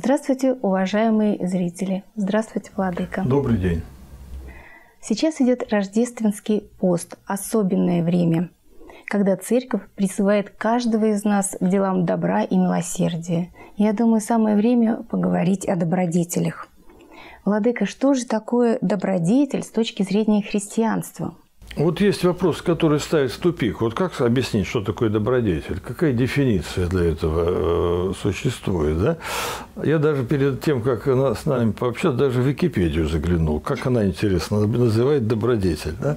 Здравствуйте, уважаемые зрители. Здравствуйте, Владыка. Добрый день. Сейчас идет рождественский пост, особенное время, когда Церковь призывает каждого из нас к делам добра и милосердия. Я думаю, самое время поговорить о добродетелях. Владыка, что же такое добродетель с точки зрения христианства? Вот есть вопрос, который ставит в тупик. Вот как объяснить, что такое добродетель? Какая дефиниция для этого существует? Да? Я даже перед тем, как с нами пообщаться, даже в Википедию заглянул. Как она, интересно, называет добродетель. Да?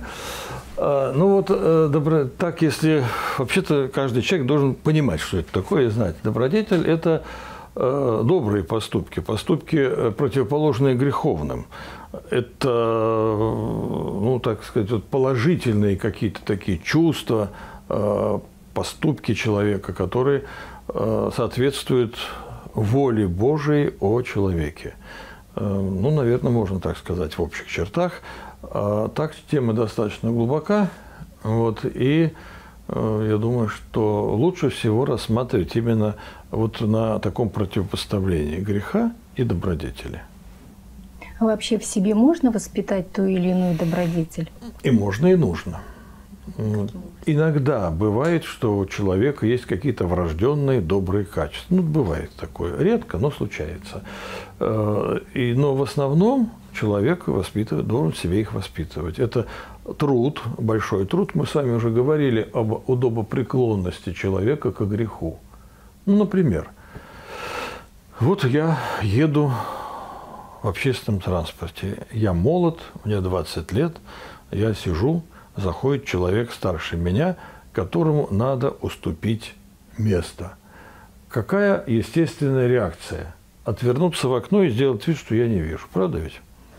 Так, если вообще-то каждый человек должен понимать, что это такое, и знать. Добродетель – это добрые поступки, поступки, противоположные греховным. Это, так сказать, вот положительные какие-то такие чувства, поступки человека, которые соответствуют воле Божией о человеке. Наверное, можно так сказать в общих чертах. Так тема достаточно глубока, и я думаю, что лучше всего рассматривать именно вот на таком противопоставлении греха и добродетели. А вообще в себе можно воспитать ту или иную добродетель? И можно, и нужно. Иногда бывает, что у человека есть какие-то врожденные добрые качества. Бывает такое. Редко, но случается. Но в основном человек должен в себе их воспитывать. Это труд, большой труд. Мы с вами уже говорили об удобопреклонности человека к греху. Например, вот я еду в общественном транспорте. Я молод, мне 20 лет, я сижу, заходит человек старше меня, которому надо уступить место. Какая естественная реакция? Отвернуться в окно и сделать вид, что я не вижу. Правда ведь?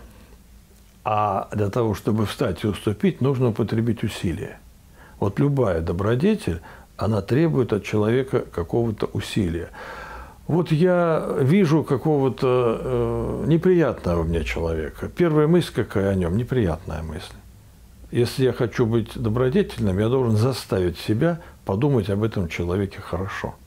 А для того, чтобы встать и уступить, нужно употребить усилия. Вот любая добродетель, она требует от человека какого-то усилия. Вот я вижу какого-то неприятного мне человека. Первая мысль какая о нем? Неприятная мысль. Если я хочу быть добродетельным, я должен заставить себя подумать об этом человеке хорошо.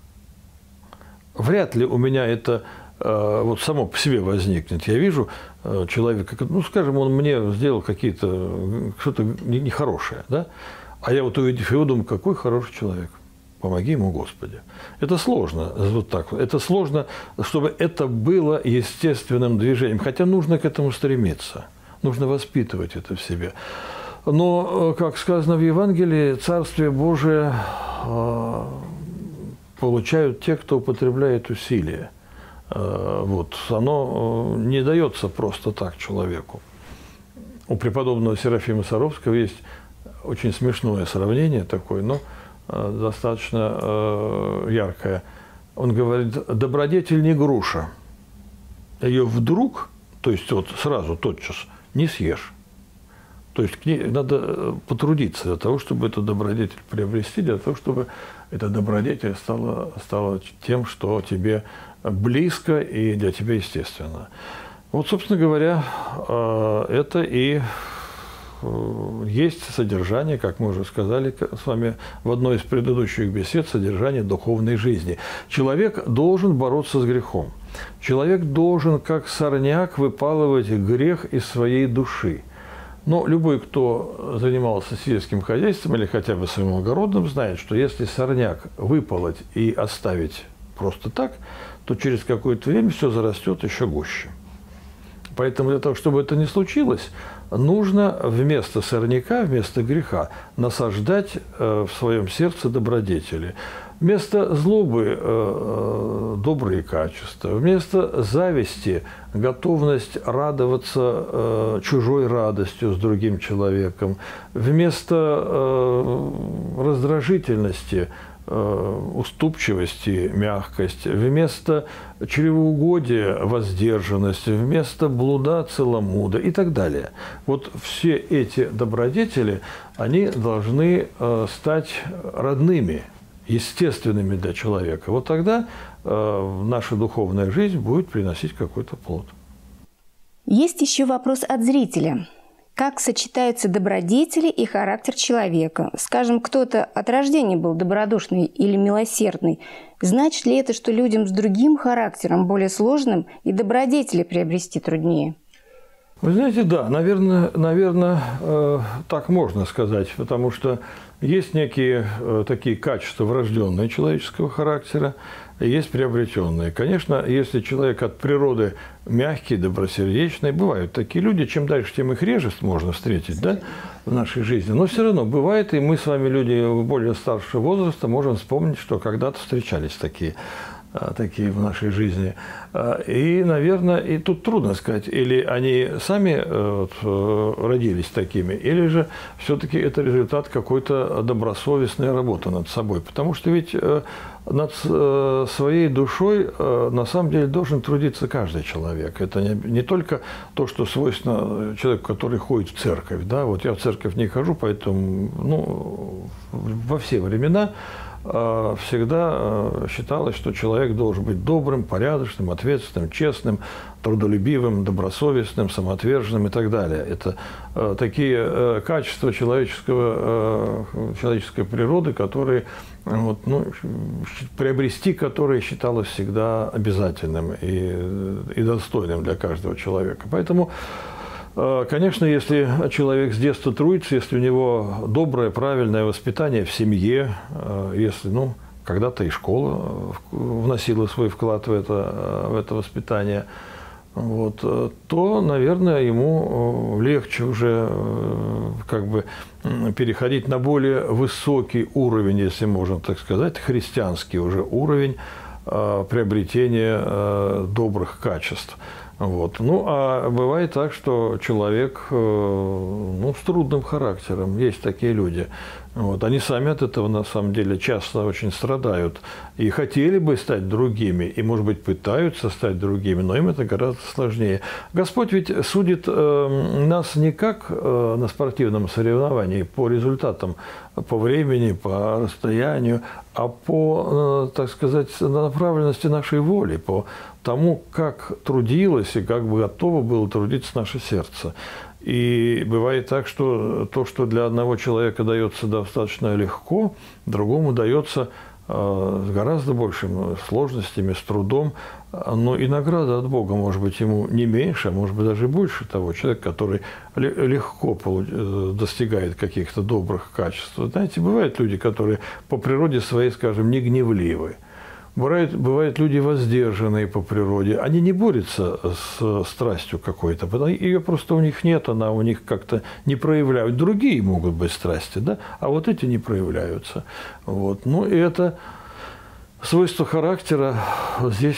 Вряд ли у меня это само по себе возникнет. Я вижу человека, скажем, он мне сделал что-то нехорошее, да? А я увидев его, думаю, какой хороший человек. Помоги ему, Господи. Это сложно, вот так. Это сложно, чтобы это было естественным движением. Хотя нужно к этому стремиться. Нужно воспитывать это в себе. Но, как сказано в Евангелии, Царствие Божие получают те, кто употребляет усилия. Оно не дается просто так человеку. У преподобного Серафима Саровского есть очень смешное сравнение такое, но достаточно яркое. Он говорит, добродетель не груша. Ее вдруг, то есть сразу, тотчас, не съешь. То есть к ней надо потрудиться для того, чтобы эту добродетель приобрести, для того, чтобы эта добродетель стала тем, что тебе близко и для тебя естественно. Собственно говоря, это и есть содержание, как мы уже сказали с вами в одной из предыдущих бесед, содержание духовной жизни. Человек должен бороться с грехом. Человек должен, как сорняк, выпалывать грех из своей души. Но любой, кто занимался сельским хозяйством или хотя бы своим огородом, знает, что если сорняк выпалоть и оставить просто так, то через какое-то время все зарастет еще гуще. Поэтому для того, чтобы это не случилось, нужно вместо сорняка, вместо греха насаждать в своем сердце добродетели. Вместо злобы добрые качества, вместо зависти готовность радоваться чужой радостью с другим человеком, вместо раздражительности уступчивости, мягкость, вместо чревоугодия воздержанность, вместо блуда целомудрие и так далее. Все эти добродетели, они должны стать родными, естественными для человека. Тогда наша духовная жизнь будет приносить какой-то плод. Есть еще вопрос от зрителя. Как сочетаются добродетели и характер человека? Скажем, кто-то от рождения был добродушный или милосердный. Значит ли это, что людям с другим характером, более сложным, и добродетели приобрести труднее? Вы знаете, да, наверное, так можно сказать, потому что есть некие такие качества врожденные человеческого характера, есть приобретенные. Конечно, если человек от природы мягкий, добросердечный, бывают такие люди, чем дальше, тем их реже можно встретить, да, в нашей жизни. Но все равно бывает, и мы с вами, люди более старшего возраста, можем вспомнить, что когда-то встречались такие в нашей жизни. И, наверное, и тут трудно сказать, или они сами родились такими, или же все-таки это результат какой-то добросовестной работы над собой. Потому что ведь над своей душой на самом деле должен трудиться каждый человек. Это не только то, что свойственно человеку, который ходит в церковь. Да? Вот я в церковь не хожу, поэтому во все времена всегда считалось, что человек должен быть добрым, порядочным, ответственным, честным, трудолюбивым, добросовестным, самоотверженным и так далее. Это такие качества человеческой природы, которые приобрести которые считалось всегда обязательным и достойным для каждого человека. Поэтому, конечно, если человек с детства трудится, если у него доброе, правильное воспитание в семье, если, когда-то и школа вносила свой вклад в это воспитание, то, наверное, ему легче уже переходить на более высокий уровень, если можно так сказать, христианский уже уровень приобретения добрых качеств. А бывает так, что человек с трудным характером, есть такие люди. Они сами от этого, на самом деле, часто очень страдают. И хотели бы стать другими, и, может быть, пытаются стать другими, но им это гораздо сложнее. Господь ведь судит нас не как на спортивном соревновании по результатам, по времени, по расстоянию, а по, так сказать, направленности нашей воли, по тому, как трудилось и как бы готово было трудиться наше сердце. И бывает так, что то, что для одного человека дается достаточно легко, другому дается с гораздо большими сложностями, с трудом. Но и награда от Бога может быть ему не меньше, а может быть даже больше того. Человек, который легко достигает каких-то добрых качеств. Знаете, бывают люди, которые по природе своей, скажем, не гневливы. Бывают люди воздержанные по природе. Они не борются с страстью какой-то, потому что ее просто у них нет, она у них как-то не проявляют. Другие могут быть страсти, да? А вот эти не проявляются. И это свойство характера. Здесь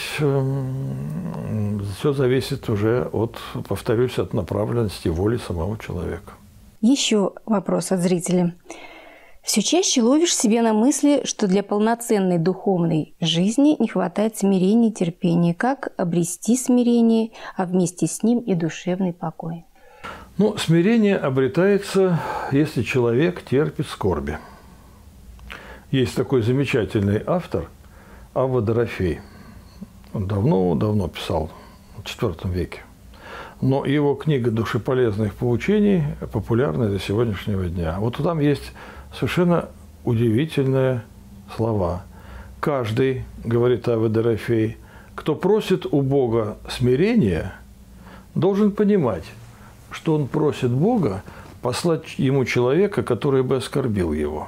все зависит уже повторюсь, от направленности воли самого человека. Еще вопрос от зрителя. Все чаще ловишь себе на мысли, что для полноценной духовной жизни не хватает смирения и терпения. Как обрести смирение, а вместе с ним и душевный покой? Смирение обретается, если человек терпит скорби. Есть такой замечательный автор Авва Дорофей. Он давно писал, в IV веке. Но его книга «Душеполезных поучений» популярна до сегодняшнего дня. Там есть совершенно удивительные слова. «Каждый, – говорит Авва Дорофей, – кто просит у Бога смирения, должен понимать, что он просит Бога послать ему человека, который бы оскорбил его».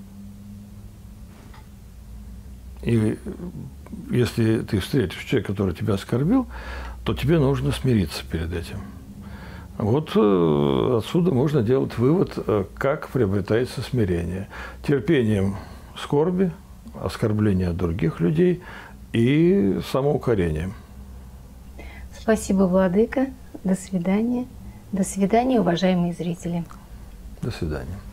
И если ты встретишь человека, который тебя оскорбил, то тебе нужно смириться перед этим. Отсюда можно делать вывод, как приобретается смирение. Терпением скорби, оскорбления других людей и самоукорением. Спасибо, владыка. До свидания. До свидания, уважаемые зрители. До свидания.